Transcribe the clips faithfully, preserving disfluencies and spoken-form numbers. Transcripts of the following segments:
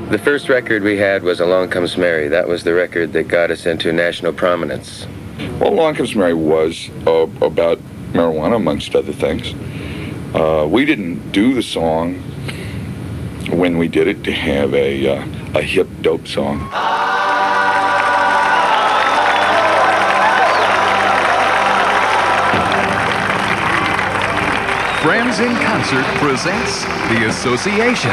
The first record we had was Along Comes Mary. That was the record that got us into national prominence. Well, Along Comes Mary was uh, about marijuana, amongst other things. Uh, we didn't do the song when we did it to have a, uh, a hip, dope song. Friends in Concert presents The Association.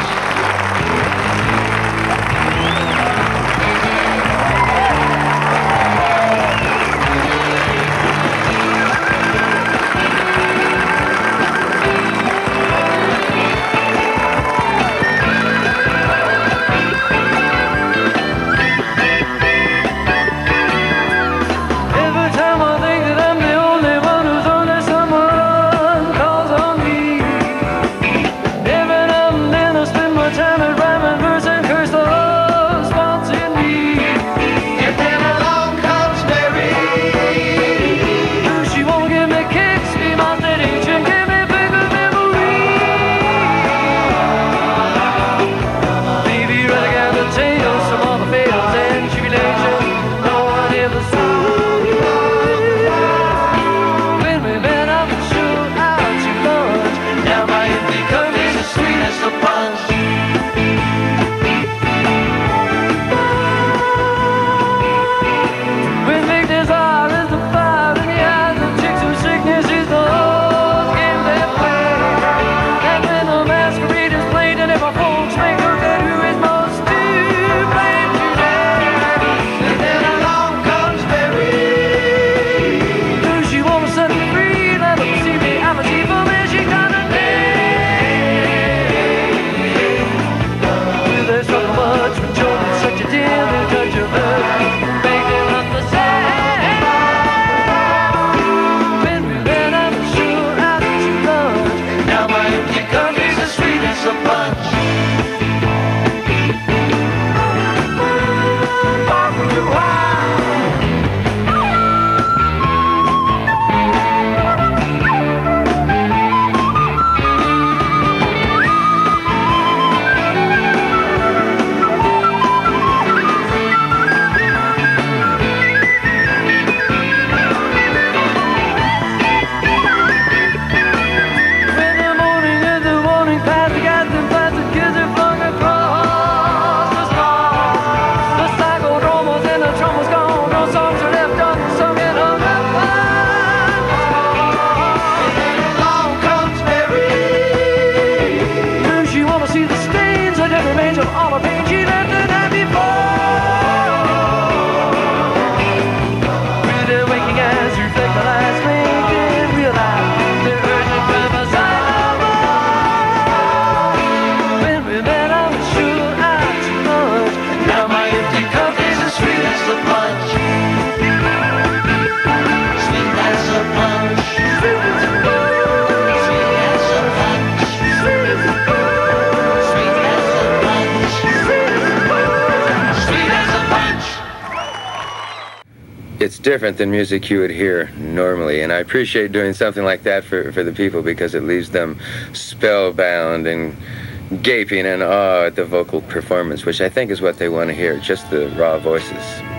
It's different than music you would hear normally, and I appreciate doing something like that for, for the people because it leaves them spellbound and gaping in awe at the vocal performance, which I think is what they want to hear, just the raw voices.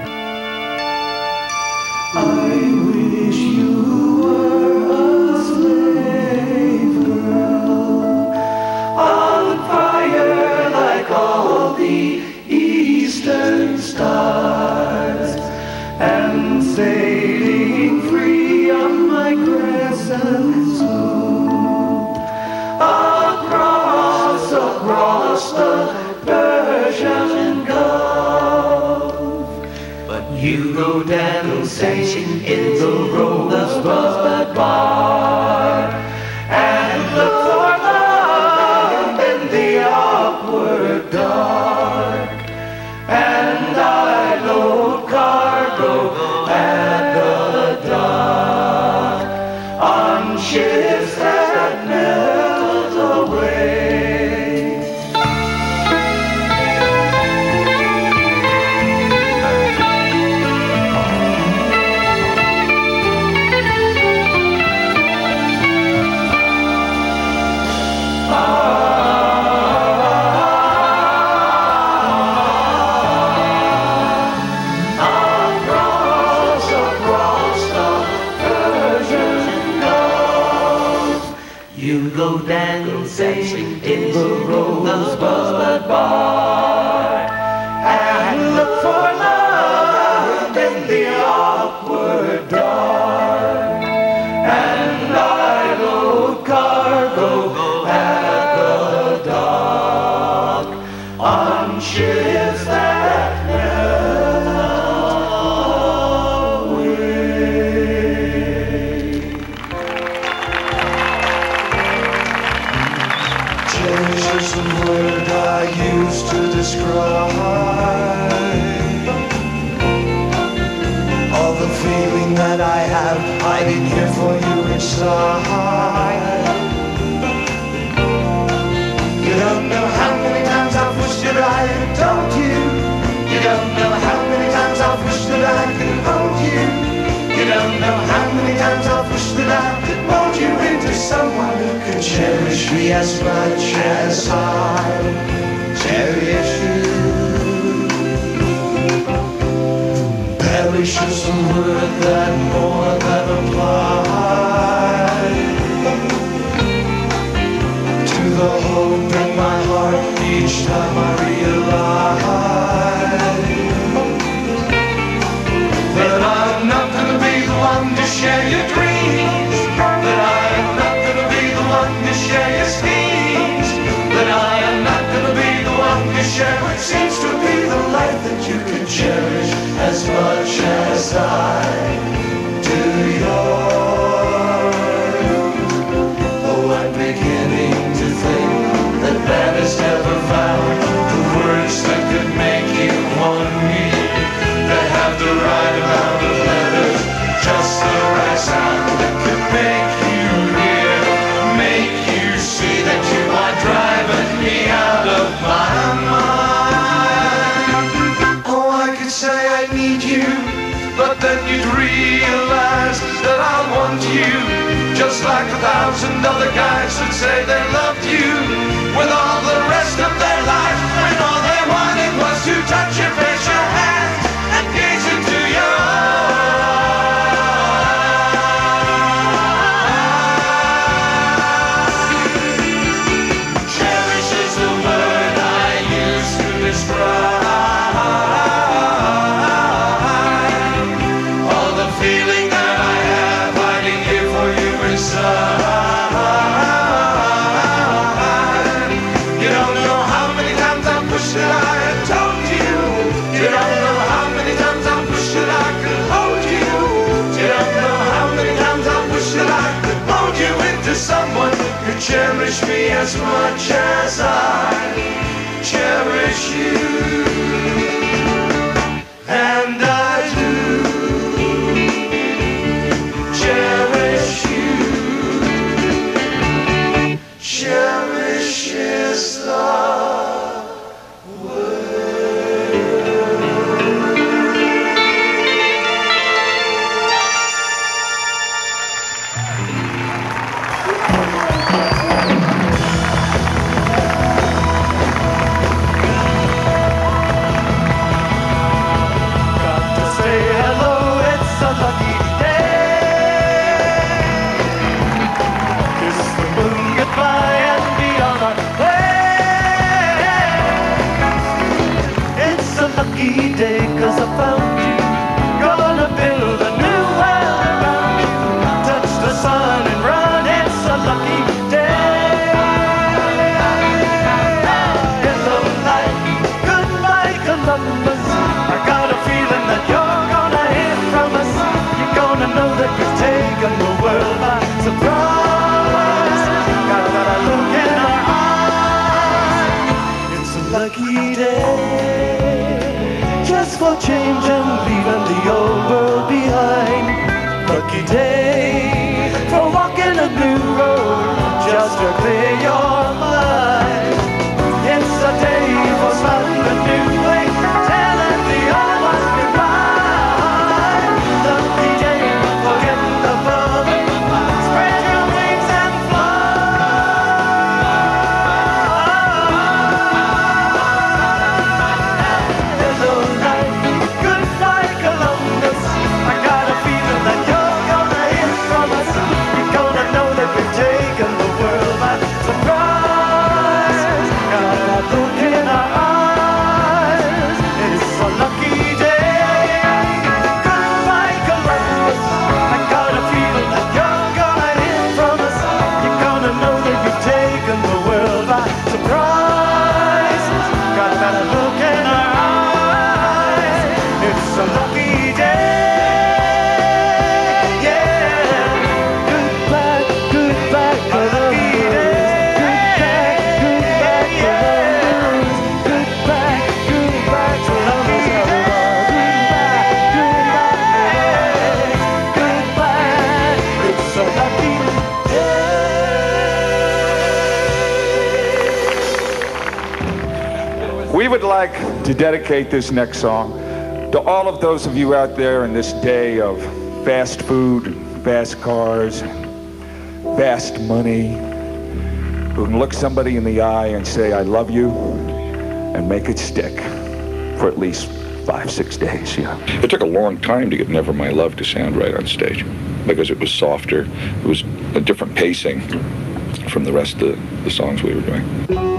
I wish you were a slave girl, on fire like all the eastern stars, and sailing free on my crescent moon, across, across the Persian Gulf. But you go dancing in the rosebud bar, and look for love in the awkward dark, and I load cargo at the dock on ships that melt away. dancing in the Rosebud Bar, and look for love in the awkward dark, and I load cargo at the dock on ships that never away. Cherish is the word I used to describe all the feeling that I have hiding here for you inside. You don't know how many times I've wished that I had told you. You don't know how many times I've wished that I could hold you. You don't know how many times I've wished that I could mold you into someone who could cherish me as much as I cherish you. Perish is the word that more than applies to the hope in my heart each time I realize that I'm not gonna be the one to share your dreams, that I am not gonna be the one to share your schemes, that I am not gonna be the one to share what seems to be the life that you can cherish as much as I do yours. Oh, I'm beginning to think that man has never found the words that could make you want me, that have the right amount of letters, just the right sound that could make you hear, make you see that you are driving me out of my mind. Oh, I could say I need you, but then you'd realize that I want you, just like a thousand other guys would say they loved you with all the rest of their life, when all they wanted was to touch your face, your hands, and gaze into your eyes. Cherish is the word I use to describe all the feeling that I have hiding here for you inside. You don't know how many times I've wished that I had told you. You don't know how many times I've wished that I could hold you. You don't know how many times I've wished that I could mold you into someone who cherish me as much as I cherish you. And I do cherish you. Cherish is the day, 'cause I found you. Gonna build a new world around you. Touch the sun and run, it's a lucky day. Hello life, goodbye Columbus. I got a feeling that you're gonna hear from us. You're gonna know that we've taken the world by surprise. Got that look in our eyes. It's a lucky day, just for change and leaving the old world behind. Lucky day for walking a new road, just to clear your mind. It's a day for starting a new way, telling the old ones goodbye. Lucky day for getting above it, spread your wings and Hello night, goodbye Columbus. I got a feeling that you're gonna hear from us. You're gonna know that we've taken the world by surprise. to dedicate this next song to all of those of you out there in this day of fast food, fast cars, fast money, who can look somebody in the eye and say, I love you, and make it stick for at least five, six days, yeah. It took a long time to get Never My Love to sound right on stage because it was softer. It was a different pacing from the rest of the, the songs we were doing.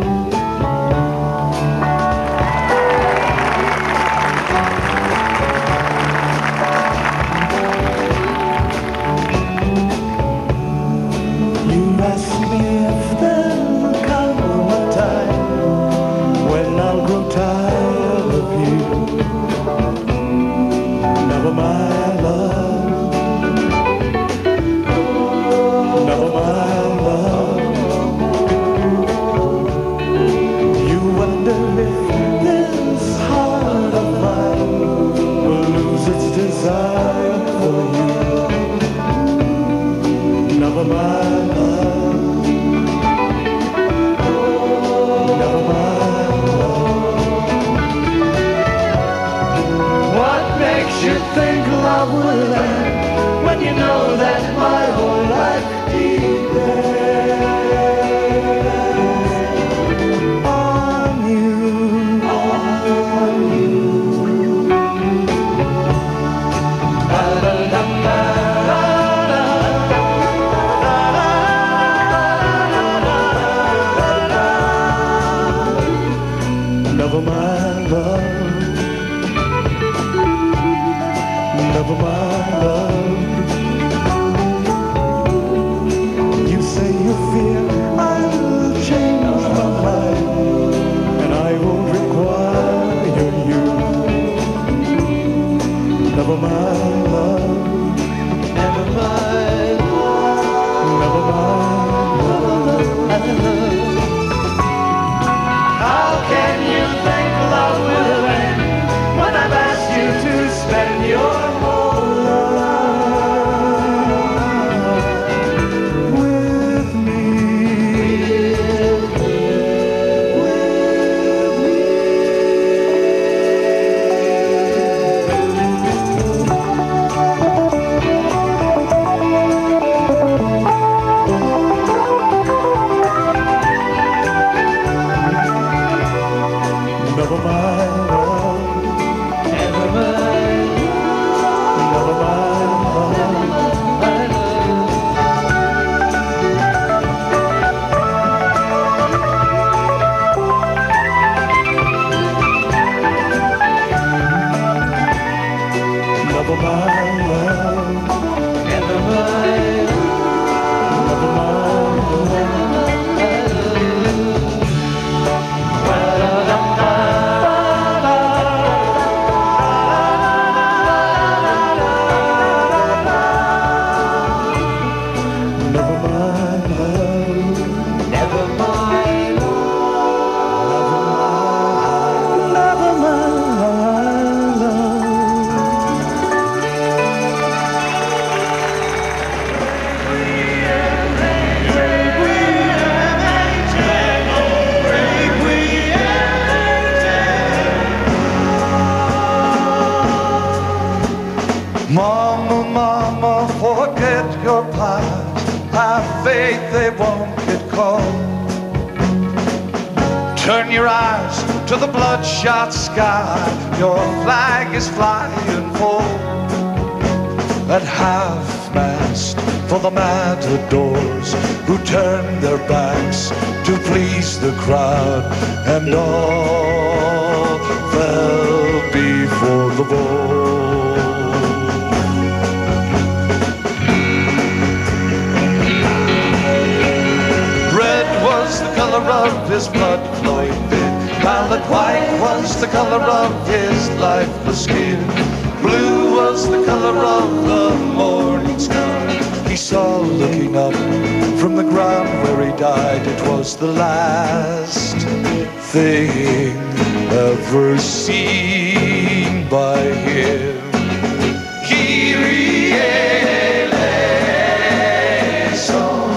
Turn your eyes to the bloodshot sky. Your flag is flying full at half-mast for the matadors who turn their backs to please the crowd, and all fell before the bull. Red was the color of his blood flowing vein, pallid white was the color of his lifeless skin, blue was the color of the morning sky. He saw looking up from the ground where he died, it was the last thing ever seen by him. Kyrie eleison.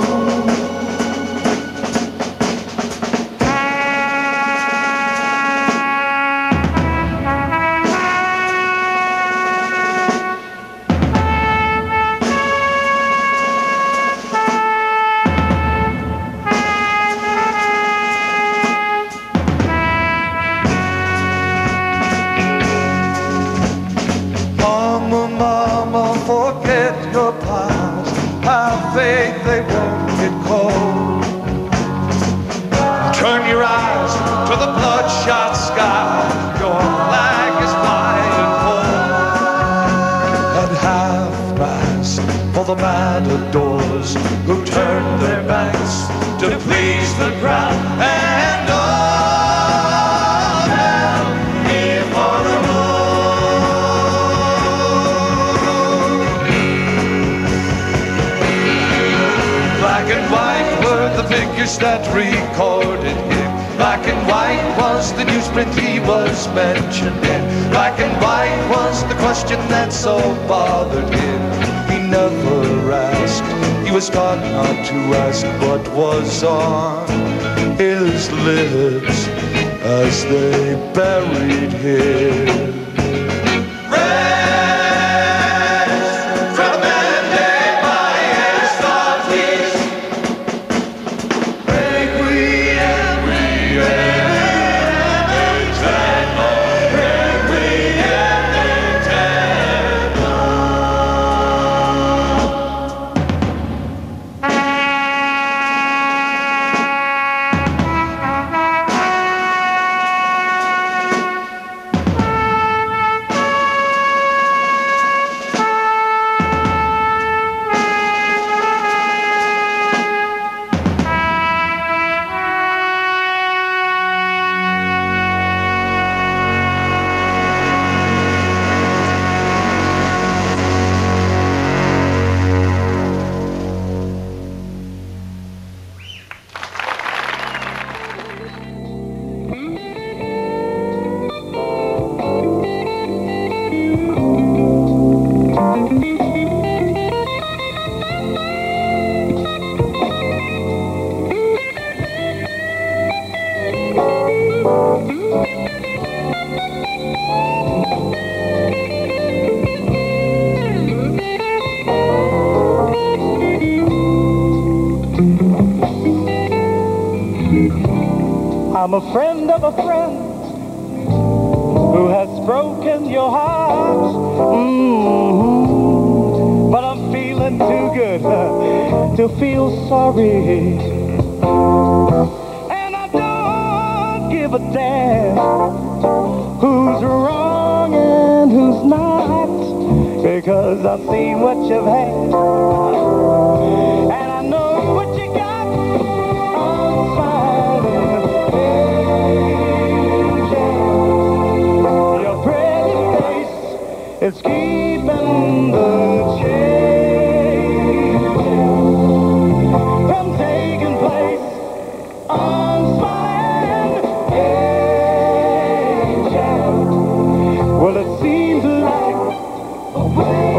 the matadors who turned their backs to please the crowd. And all hell here for the moon. Black and white were the figures that recorded him. Black and white was the newsprint he was mentioned in. Black and white was the question that so bothered him. He never asked, he was taught not to ask what was on his lips as they buried him. I'm a friend of a friend who has broken your heart. Mm-hmm. But I'm feeling too good uh, to feel sorry. And I don't give a damn who's wrong and who's not, because I've seen what you've had, and I know what you got. Unsmiling angel, your pretty face is keeping the change from taking place. Unsmiling angel, well, it seems like a waste, a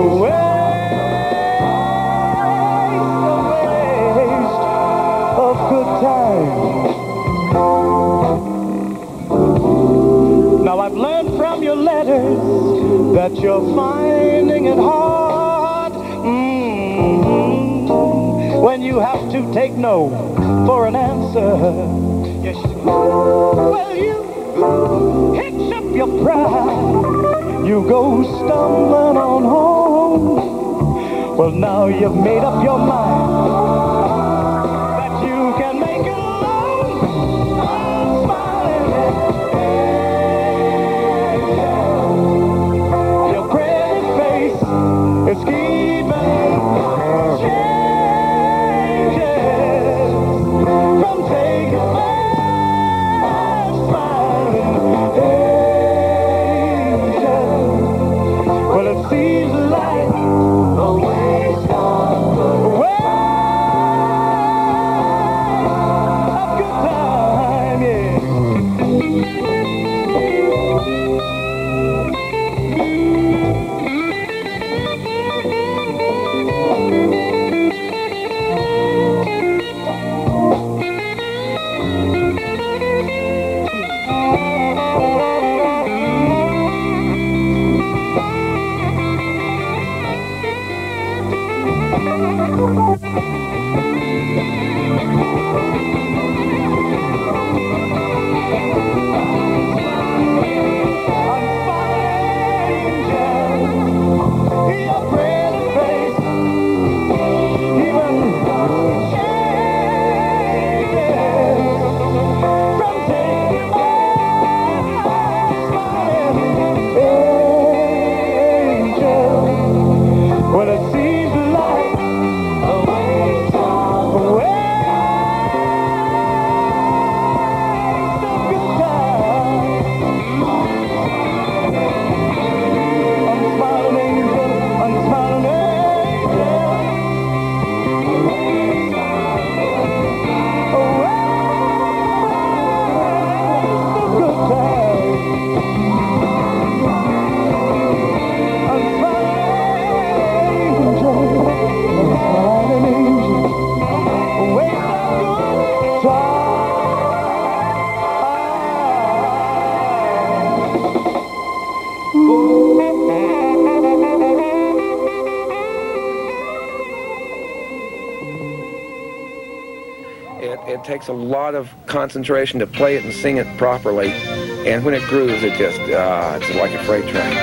waste of good times. Now I've learned from your letters that you're finding it hard mm-hmm. when you have to take no for an answer. Yes, you do. Well, you hitch up your pride, you go stumbling on home. Well, now you've made up your mind that you can make it alone. Unsmiling angel, your pretty face is keeping changes from taking place. Smiling angel, well, it seems like a waste of good, waste it takes a lot of concentration to play it and sing it properly. And when it grooves, it just, uh, it's like a freight train.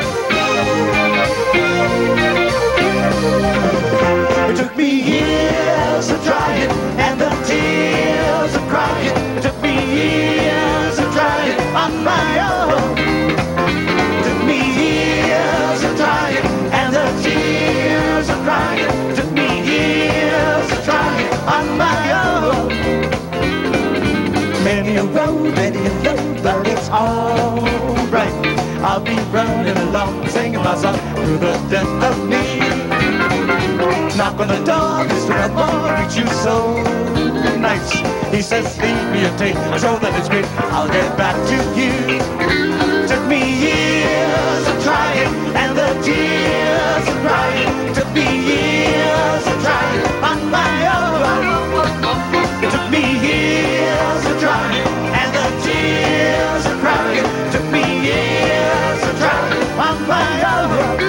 It took me years to try it, and the tears of crying. It took me years to try it on my own. It took me years to try it, and the tears of crying. It took me years to try it on my own. Many a road, many a road, but it's all right. I'll be running along, singing my song to the death of me. Knock on the door, Mister Elmore, greet you so nice. He says, leave me a tape, show that it's great, I'll get back to you. Took me years to try it, and the tears of crying. Took me years to try it on my own. It took me years to try it, and the tears of crying. Took me years to try it on my own.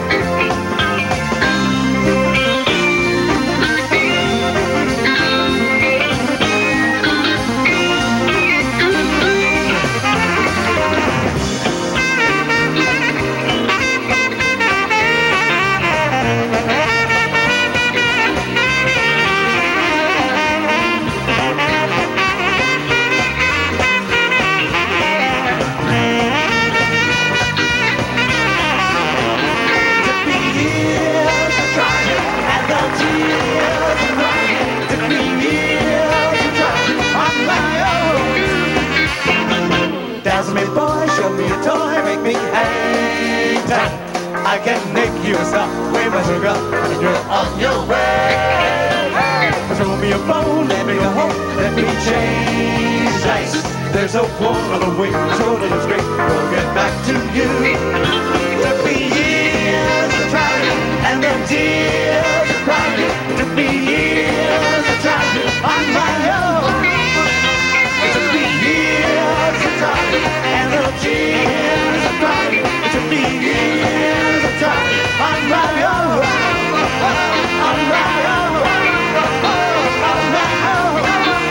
Dazzle me, boy, show me a toy, make me hang tight. I can make you a star, way better girl, and you're on your way. Throw me a bone, let me a home, let me change dice. There's a war on the way, so that it's great, we'll get back to you. Took me years to try it, and the tears to cry it. Took me years to try it on my own. It took me years to try it, and the tears to cry it. It took me years to try it on my own. On my own. On my own.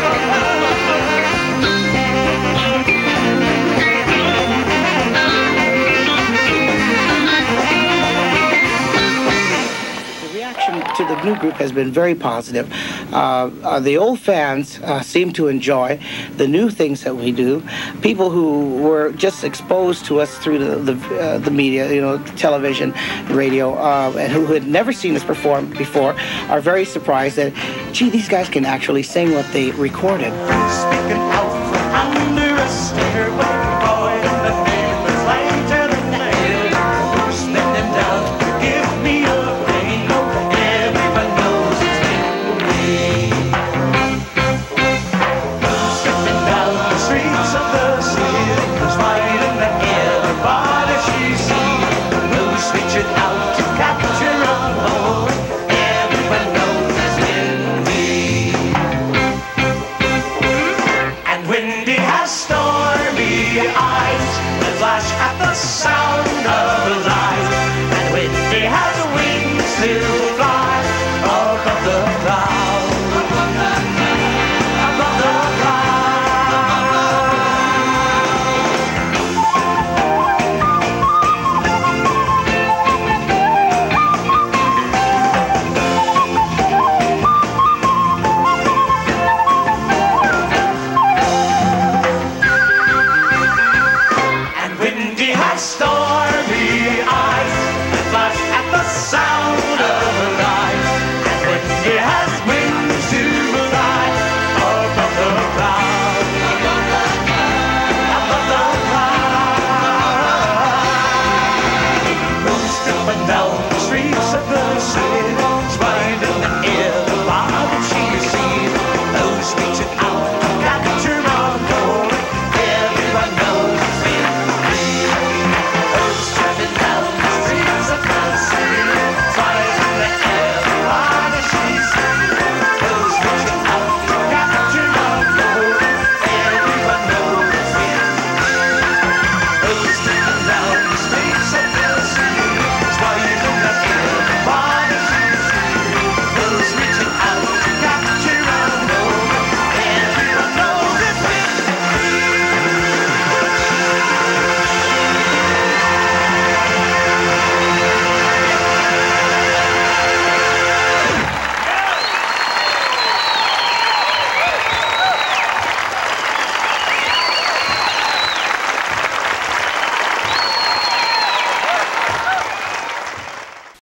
To the new group has been very positive. Uh, uh, the old fans uh, seem to enjoy the new things that we do. People who were just exposed to us through the the, uh, the media, you know, television, radio, uh, and who had never seen us perform before, are very surprised that, gee, these guys can actually sing what they recorded. Speaking out from under a stairway, boy, in the name that's lighter than day. Who's bending down to give me a rainbow? Everyone knows it's me. Who's stepping down the streets of the city? Who's right in the air? The body she's seen. Who's reaching out to capture a moment? Everyone knows it's been me. And Wendy has stormy eyes that flash at the sound of her lies. And Wendy has wings to fly above the clouds. Above the clouds. And Wendy has stormy